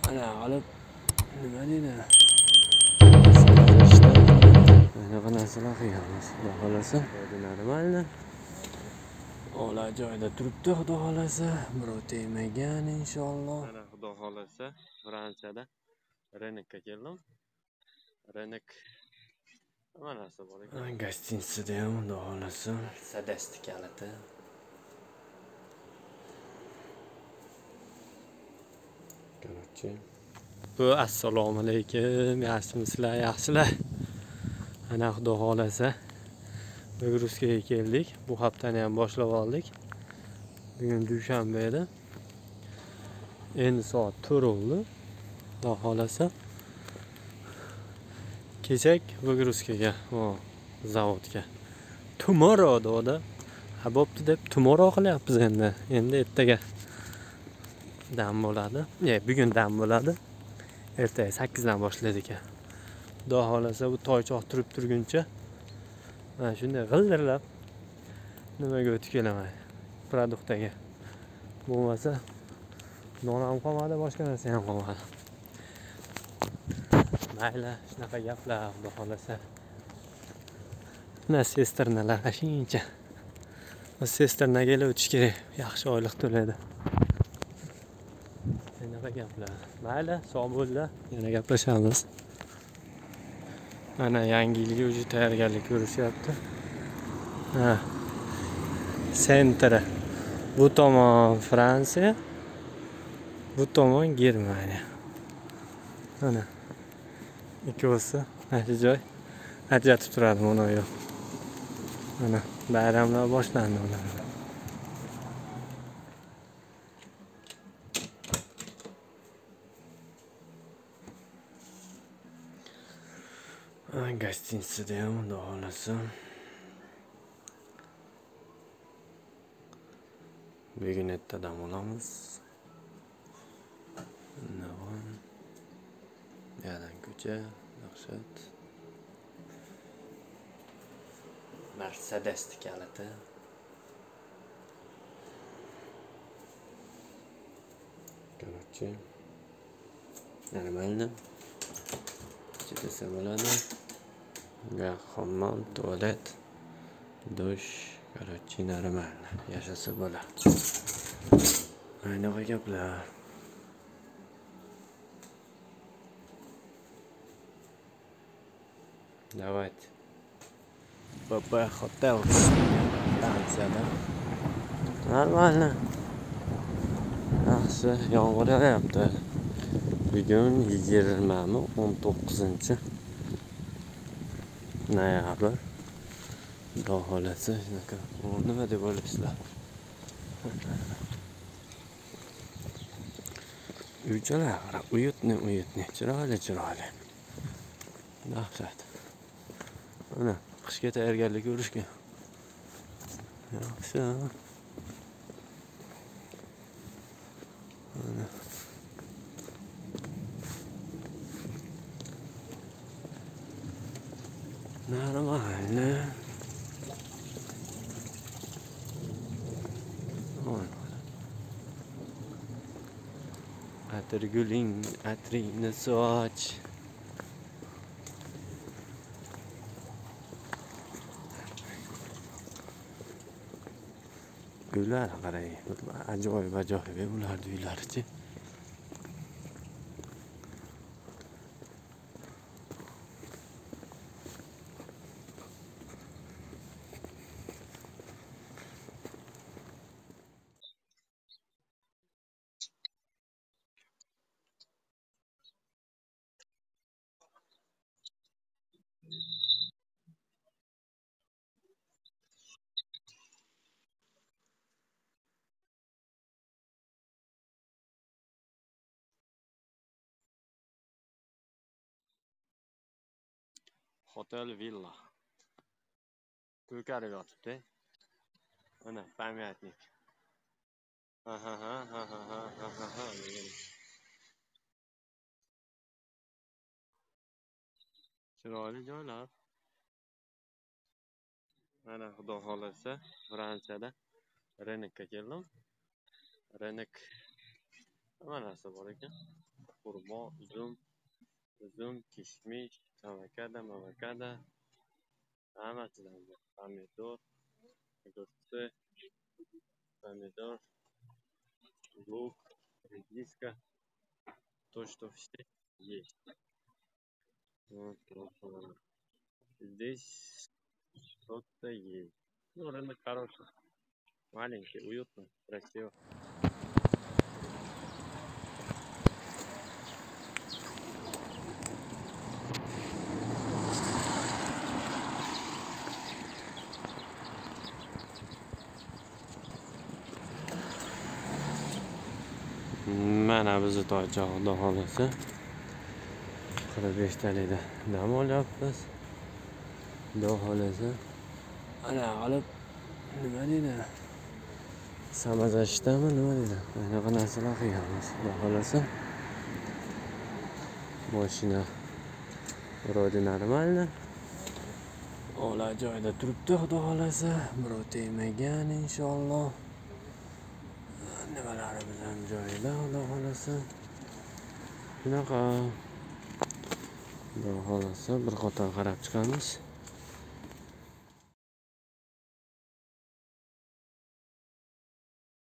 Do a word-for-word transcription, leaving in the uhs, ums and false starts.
ana olib nima deydi? Anaqa narsalar qilganmiz. Xudo xolasa, normalmi? Ola joyda turibdi, xudo xolasa. Birov tegmagan inshaalloh. Mana xudo xolasa, Fransiyada Renekka keldim. Renek nima narsa bor ekan? Gostinitsada ham xudo xolasa. Sadasti kaliti. Короче. Bu assalomu alaykum. Yaxshimisizlar, yaxshilar. Ana xudo xolasa Vygorovskaga keldik. Bu haftani ham boshlab oldik. Bugun dushanba edi. Endi soat to'rt bo'ldi. Xudo xolasa kechak Vygorovskaga, o zavodga. Tomorrow dedi. Ha bo'pti deb tomorrow qilyapmiz endi. Endi ertaga dam bo'ladi. E, bugun dam bo'ladi. Ertaga sakkizdan boshlaydi ekan. Xudo xolasa bu toychoq turib turguncha mana shunday g'ildirlab nimaga o'tib kelaman. Produktga. Bo'lmasa non ham qolmadi, boshqa narsa ham qolmadi. Mayli, shunaqa gaplar, xudo xolasa. Mana sesternalar ashuncha. Bu sesternaga o'tish kerak. Yaxshi oylik to'laydi. Shunaqa gaplar. Mayli, sog' bo'linglar. Yana gaplashamiz. Mana yangi yilga o'zi tayyorgarlik ko'rishyapti. Ha. Sentri. Bu tomon Fransiya, bu tomon Germaniya. Mana ikkovsi mana joy ajratib turadi mana yo'q. Mana bayramlar boshlandi ular. Gostinitsada ham xudo xolasa. Bugun ertadan olamiz. Navon. Yadan ko'cha, yaxshat. Mercedes kaliti. Короче. Normalmi? Chidasa bo'ladi. Ga hammom, tualet, dush, короче, normalmi. Yashasa bo'ladi. Aynaqa gaplar. Давайте. Papa Hotel. Stansiyada. Normalmi. Yaxshi, yomg'ir yog'yapti. Bugun yigirmami o'n to'qqizinchi noyabr. Xudo xolasa shunaqa. Nima deb o'ylaysizlar? Uychalar qarab, uyutni, uyutni, chiroyli, chiroyli. Dahshat. Mana qishga tayyorgarlik ko'rishga. Yaxshi. Mana normalni. Atirguling, atringni soch. Gullar qarang, ajoyib ajoyib ularning uylarichi. Hotel Villa. Ko'karib yotibdi. Mana pamyatnik. Ha ha ha ha ha ha ha ha. Chiroyli joylar. Mana xudo xolasa Fransiyada Renekka keldim. Renek nima narsa bor ekan? xurmo, uzum, uzum, kishmish, avokado, avokado, hammasidan bor. Pomidor, огурцы, pomidor, лук, редиска, то, что все есть. Вот, вот, вот. Здесь что-то есть. Ну, рынок хороший. Маленький, уютно, красиво. Mana bizni toychoq, xudo xolasa qirq beshtalikda dam olyapmiz. Xudo xolasa ana qilib nima deydi? Samazashdami nima deydi? Anaqa narsalar qilganmiz. Xudo xolasa mashina vроде нормально. Ola joyda turibdi, xudo xolasa. Birov tegmagan inshaalloh. Nimalarimiz ham joyida, xudo xolasa. Shunaqa. Xudo xolasa bir qator qarab chiqamiz.